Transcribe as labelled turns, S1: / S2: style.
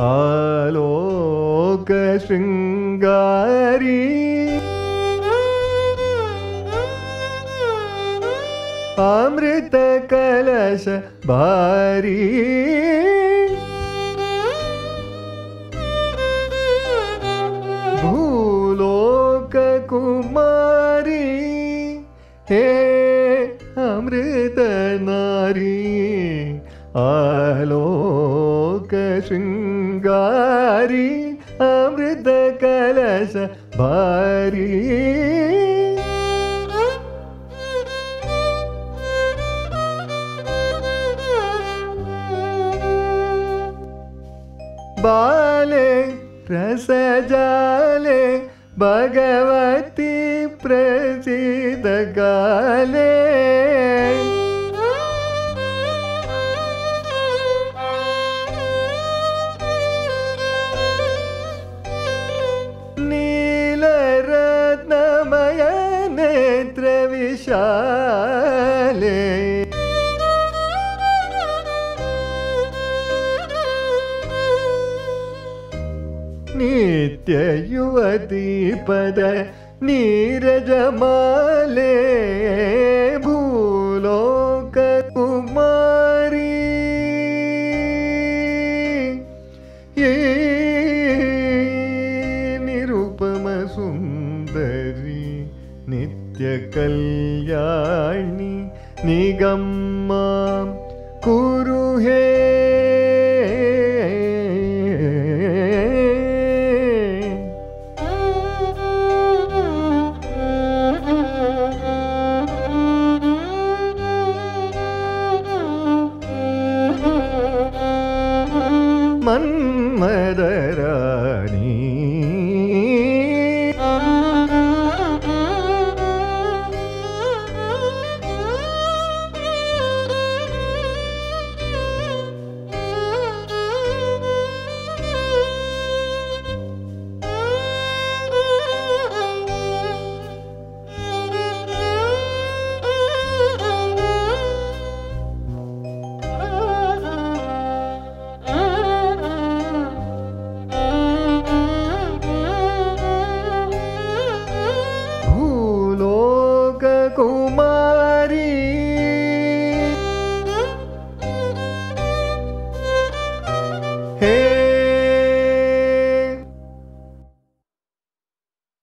S1: ಆಲೋಕ ಶೃಂಗಾರಿ ಅಮೃತ ಕಲಶ ಭಾರಿ ಭೂಲೋಕ ಕುಮಾರಿ ಹೇ ಅಮೃತ ನಾರಿ ಆಲೋಕ ಶೃಂಗಾರಿ ಅಮೃತ ಕಲಶ ಭಾರಿ ಬಾಲೆ ರಸಜಾಲೆ ಭಗವತಿ ಪ್ರಸಿದ್ಧ ಗಾಲೆ ನೀಲರತ್ನಮಯ ನೇತ್ರ ವಿಶಾಲೆ ನಿತ್ಯ ಯುವತಿ ಪದ ನೀರಜಮಾಲೆ ಭೂಲೋಕ ಕುಮಾರಿ ನಿರುಪಮ ಸುಂದರಿ ನಿತ್ಯ ಕಲ್ಯಾಣಿ ನಿಗಮ್ಮ ಕುರು ಹೇ ಮನ್ಮದರಾಣಿ ಕುಮಾರಿ ಹೇ